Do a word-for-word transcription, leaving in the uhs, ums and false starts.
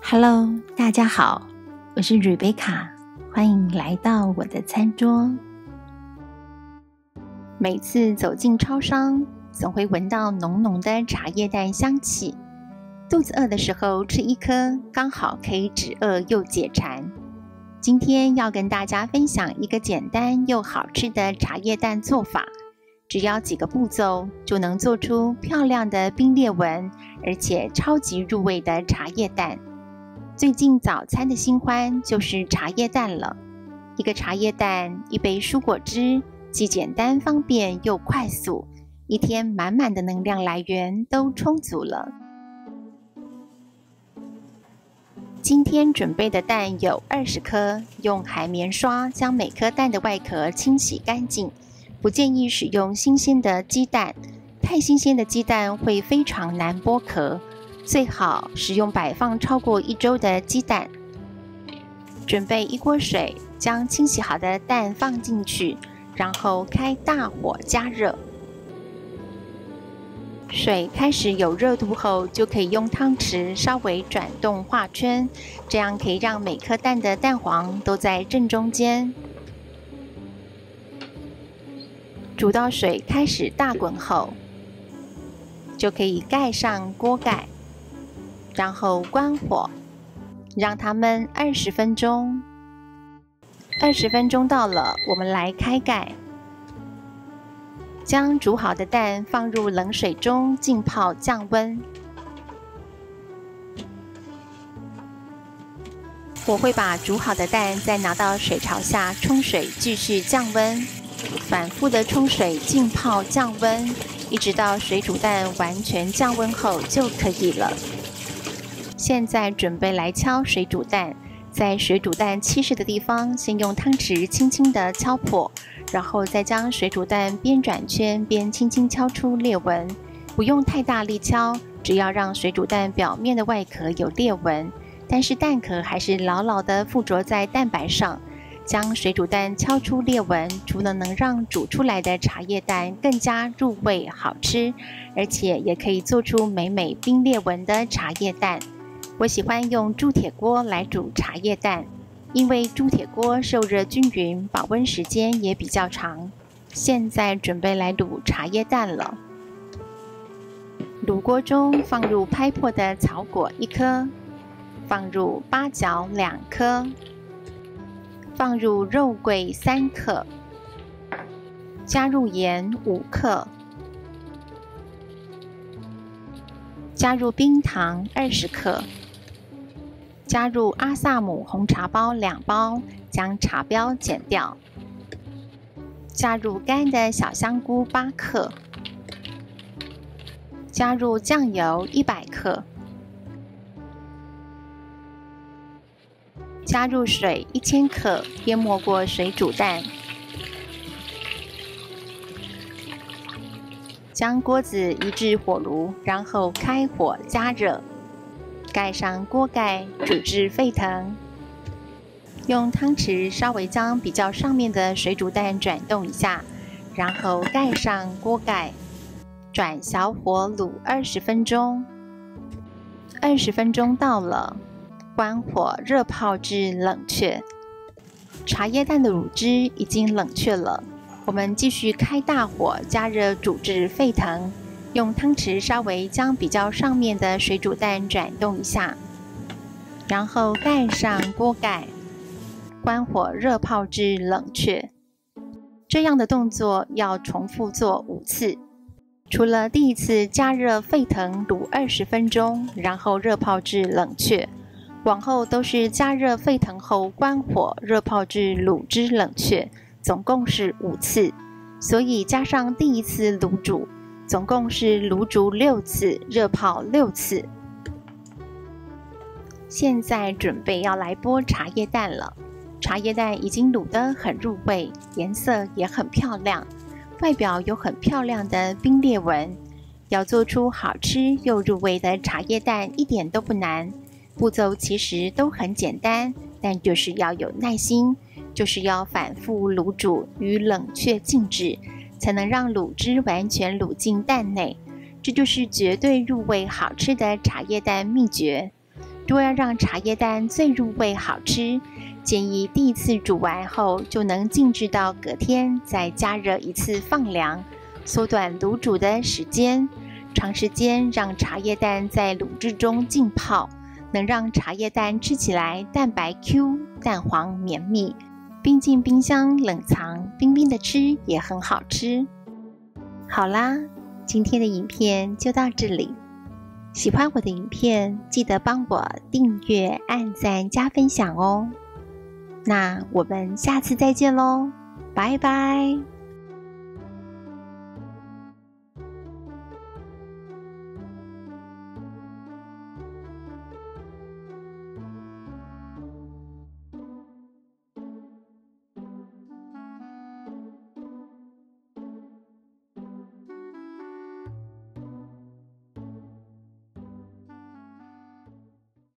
Hello， 大家好，我是瑞贝卡，欢迎来到我的餐桌。每次走进超商，总会闻到浓浓的茶叶蛋香气。肚子饿的时候吃一颗，刚好可以止饿又解馋。今天要跟大家分享一个简单又好吃的茶叶蛋做法，只要几个步骤就能做出漂亮的冰裂纹，而且超级入味的茶叶蛋。最近早餐的新欢就是茶叶蛋了，一个茶叶蛋，一杯蔬果汁，既简单方便又快速，一天满满的能量来源都充足了。今天准备的蛋有二十颗，用海绵刷将每颗蛋的外壳清洗干净，不建议使用新鲜的鸡蛋，太新鲜的鸡蛋会非常难剥壳。最好使用摆放超过一周的鸡蛋。准备一锅水，将清洗好的蛋放进去，然后开大火加热。水开始有热度后，就可以用汤匙稍微转动画圈，这样可以让每颗蛋的蛋黄都在正中间。煮到水开始大滚后，就可以盖上锅盖。然后关火，让它焖二十分钟。二十分钟到了，我们来开盖，将煮好的蛋放入冷水中浸泡降温。我会把煮好的蛋再拿到水槽下冲水，继续降温，反复的冲水浸泡降温，一直到水煮蛋完全降温后就可以了。现在准备来敲水煮蛋，在水煮蛋稀释的地方，先用汤匙轻轻地敲破，然后再将水煮蛋边转圈边轻轻敲出裂纹。不用太大力敲，只要让水煮蛋表面的外壳有裂纹，但是蛋壳还是牢牢地附着在蛋白上。将水煮蛋敲出裂纹，除了能让煮出来的茶叶蛋更加入味好吃，而且也可以做出美美冰裂纹的茶叶蛋。我喜欢用铸铁锅来煮茶叶蛋，因为铸铁锅受热均匀，保温时间也比较长。现在准备来卤茶叶蛋了。卤锅中放入拍破的草果一颗，放入八角两颗，放入肉桂三克，加入盐五克，加入冰糖二十克。加入阿萨姆红茶包两包，将茶标剪掉。加入干的小香菇八克。加入酱油一百克。加入水一千克，淹没过水煮蛋。将锅子移至火炉，然后开火加热。盖上锅盖，煮至沸腾。用汤匙稍微将比较上面的水煮蛋转动一下，然后盖上锅盖，转小火卤二十分钟。二十分钟到了，关火热泡至冷却。茶叶蛋的卤汁已经冷却了，我们继续开大火加热，煮至沸腾。用汤匙稍微将比较上面的水煮蛋转动一下，然后盖上锅盖，关火热泡至冷却。这样的动作要重复做五次。除了第一次加热沸腾卤二十分钟，然后热泡至冷却，往后都是加热沸腾后关火热泡至卤汁冷却，总共是五次。所以加上第一次卤煮，总共是卤煮六次，热泡六次。现在准备要来剥茶叶蛋了。茶叶蛋已经卤得很入味，颜色也很漂亮，外表有很漂亮的冰裂纹。要做出好吃又入味的茶叶蛋一点都不难，步骤其实都很简单，但就是要有耐心，就是要反复卤煮与冷却静置，才能让卤汁完全卤进蛋内，这就是绝对入味好吃的茶叶蛋秘诀。 若要让茶叶蛋最入味好吃，建议第一次煮完后就能静置到隔天再加热一次放凉，缩短卤煮的时间。长时间让茶叶蛋在卤汁中浸泡，能让茶叶蛋吃起来蛋白 Q、蛋黄绵密。冰进冰箱冷藏，冰冰的吃也很好吃。好啦，今天的影片就到这里。喜欢我的影片，记得帮我订阅、按赞、加分享哦。那我们下次再见喽，拜拜。